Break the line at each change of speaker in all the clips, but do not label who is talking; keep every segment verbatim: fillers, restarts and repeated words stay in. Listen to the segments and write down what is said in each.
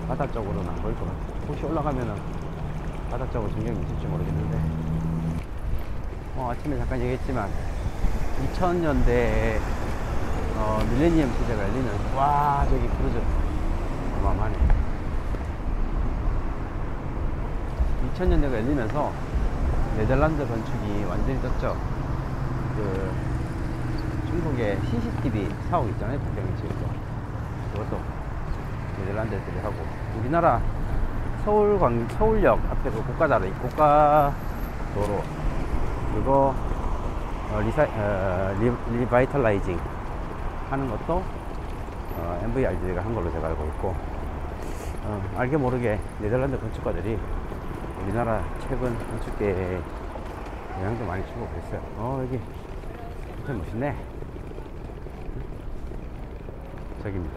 바다 쪽으로는 안 보일 것 같아요. 혹시 올라가면은 바다 쪽으로 전경이 있을지 모르겠는데, 어, 아침에 잠깐 얘기했지만 이천 년대 어, 밀레니엄 시대가 열리는, 와 저기 크루즈 어마어마하네. 이천 년대가 열리면서 네덜란드 건축이 완전히 떴죠. 그 중국의 씨씨티비 사옥 있잖아요, 북경에 지은 거. 그것도 네덜란드 애들이 하고, 우리나라 서울광 서울역 앞에 그 고가다리 고가도로 그거 어, 리사, 어, 리, 리바이탈라이징 하는 것도 어, 엠브이알디가 한 걸로 제가 알고 있고, 어, 알게 모르게 네덜란드 건축가들이 우리나라 최근 건축계에 영향도 많이 주고 그랬어요. 어, 여기 진짜 멋있네. 저기입니다.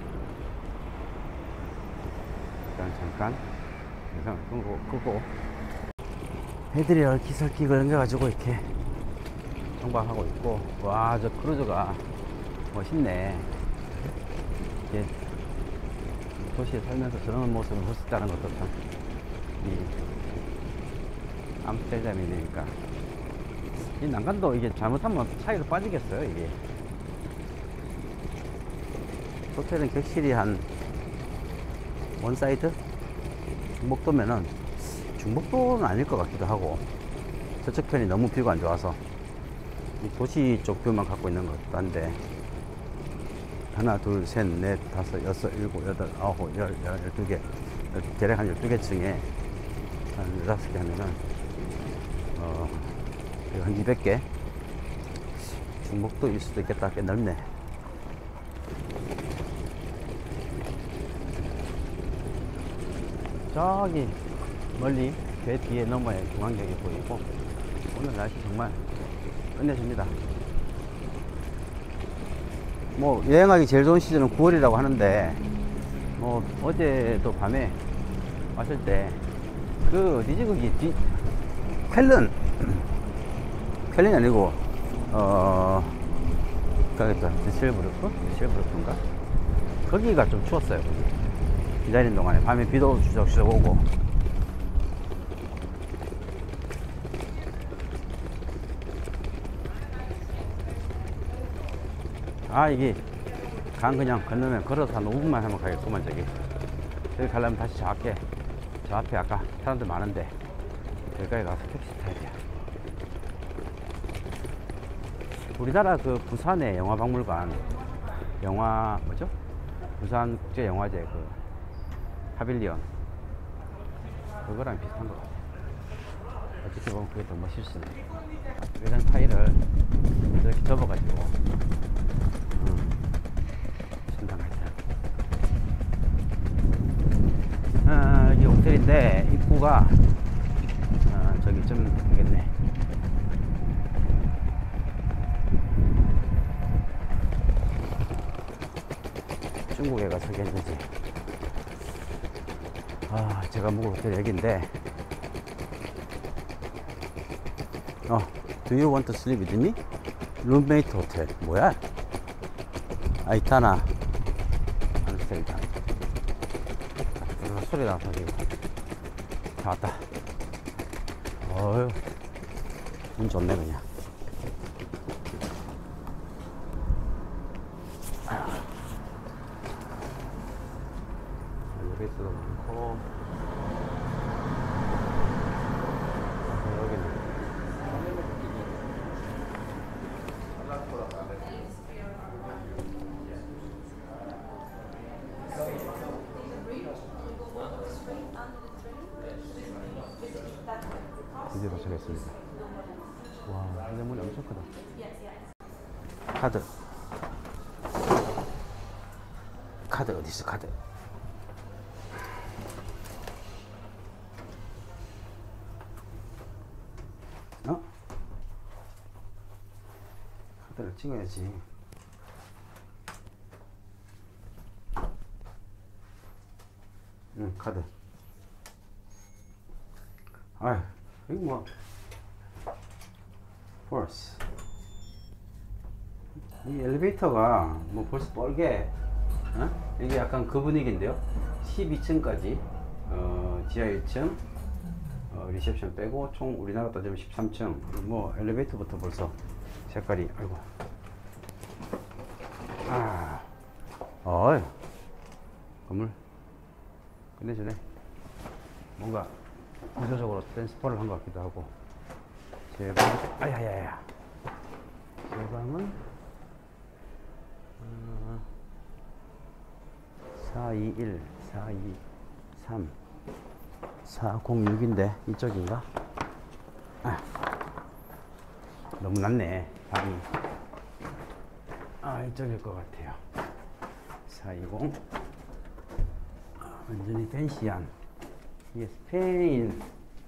일단 잠깐 영상을 끄고, 끄고 애들이 얼기설기 그런겨가지고 이렇게 정박하고 있고, 와, 저 크루즈가 멋있네. 이게 도시에 살면서 저런 모습을 볼 수 있다는 것도 참, 이 암스테르담이니까. 이 난간도 이게 잘못하면 차이로 빠지겠어요, 이게. 호텔은 격실이 한 원사이드? 중복도면은, 중복도는 아닐 것 같기도 하고, 저쪽 편이 너무 뷰가 안 좋아서 이 도시 쪽 뷰만 갖고 있는 것 같던데, 하나 둘셋넷 다섯 여섯 일곱 여덟 아홉 열 열두 개, 대략 한 열두 개 층에 한 열다섯 개 하면은 어, 한 이백 개 중복도일 수도 있겠다. 꽤 넓네. 저기 멀리 배 뒤에 너머에 중앙역이 보이고, 오늘 날씨 정말 끝내줍니다. 뭐 여행하기 제일 좋은 시즌은 구월이라고 하는데, 뭐 어제도 밤에 왔을 때 그 어디지 거기 뒤 쾰른 쾰른이 아니고 어 가겠다 실브루크 실브루크인가, 거기가 좀 추웠어요. 거기 기다리는 동안에 밤에 비도 추적추적 오고. 아, 이게 강 그냥 건너면 걸어서 한 오 분만 하면 가겠구만. 저기 저기 가려면 다시 저 앞에 저 앞에 아까 사람들 많은데 여기까지 가서 택시 타야 돼. 우리나라 그 부산의 영화박물관, 영화 뭐죠? 부산국제영화제 그 파빌리온, 그거랑 비슷한 것 같아요. 어떻게 보면 그게 더 멋있으네. 이런 타일을 이렇게 접어가지고 아, 여기 호텔인데 입구가 아, 저기 좀 되겠네. 중국에 가서 괜찮지. 아, 제가 묵을 호텔 여기인데, 어, Do you want to sleep with me? 룸메이트 호텔. 뭐야? 아이타나 암스테르담. 소리 나서 지금 다 왔다. 어휴, 운 좋네 그냥. 엘리베이터도 많고, 여기는 드디어 도착했습니다. 와, 한정문이 엄청 크다. 카드. 카드 어디 있어? 카드. 어? 카드를 찍어야지. 응, 카드. 아휴, 이거 뭐 force. 이 엘리베이터가 뭐 벌써 뻘게, 어? 이게 약간 그 분위기인데요. 십이 층까지 어, 지하 일 층 어, 리셉션 빼고 총 우리나라 따지면 십삼 층. 뭐 엘리베이터부터 벌써 색깔이 아이고 아 어이 건물 끝내주네. 뭔가 구조적으로 트랜스퍼를 한 것 같기도 하고. 제 방, 아야야야. 제 방은 어, 사이일, 사이삼, 사공육인데 이쪽인가? 아, 너무 낮네 방이. 아 이쪽일 것 같아요. 사이공. 아, 완전히 팬시한. 이게 스페인.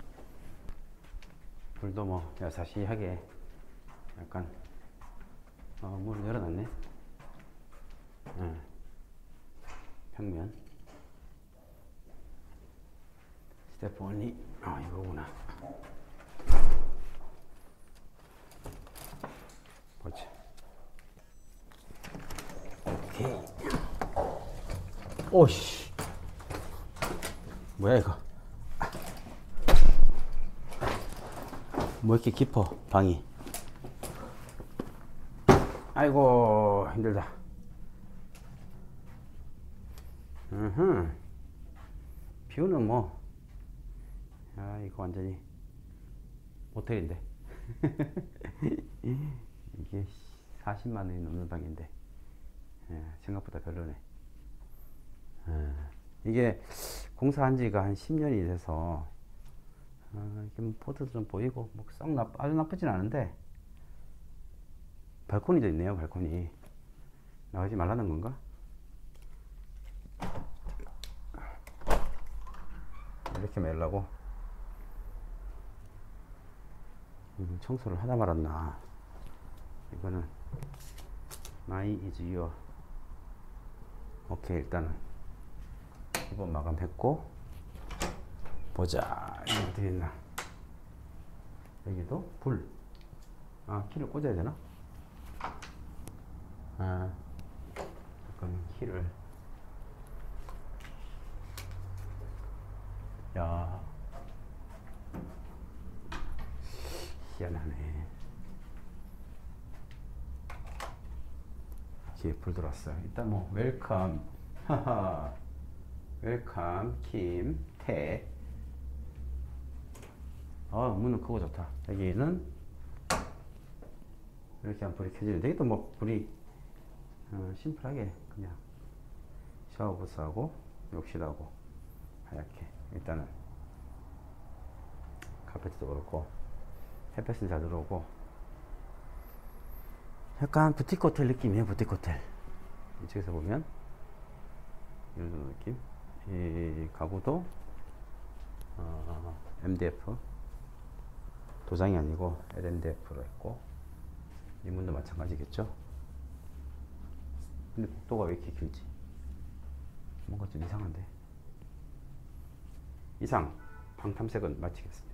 불도 뭐 야사시하게 약간 어, 문을 열어놨네. 응. 평면. 스텝 only. 아 이거구나. 보자. 오케이. 오씨. 뭐야 이거? 뭐 이렇게 깊어 방이. 아이고 힘들다. 으흠. 뷰는 뭐, 아 이거 완전히 모텔인데. 이게 사십만 원이 넘는 방인데, 예, 생각보다 별로네. 예, 이게 공사한 지가 한 십 년이 돼서 어, 이게 뭐 포트도 좀 보이고 뭐 썩 나, 아주 나쁘진 않은데, 발코니도 있네요. 발코니 나가지 말라는 건가? 이렇게 매려고 음, 청소를 하다 말았나. 이거는 My is your. 오케이 일단은 기본 마감했고. 보자 이거 어떻게 있나. 여기도 불. 아 키를 꽂아야 되나? 아 잠깐 키를. 야 희한하네. 이렇게 불 들어왔어요. 일단 뭐 웰컴. 하하 웰컴 김태. 아 문은 크고 좋다. 여기는 이렇게 하면 불이 켜지는데, 여기도 뭐 불이 어, 심플하게 그냥 샤워 부스하고 욕실하고 하얗게. 일단은 카페트도 그렇고 햇볕은 잘 들어오고 약간 부티크 호텔 느낌이에요. 부티크 호텔. 이쪽에서 보면 이런 느낌. 이 가구도 어, 엠디에프 도장이 아니고 엘엠디에프로 했고, 이 문도 마찬가지겠죠. 근데 복도가 왜 이렇게 길지? 뭔가 좀 이상한데. 이상 방 탐색은 마치겠습니다.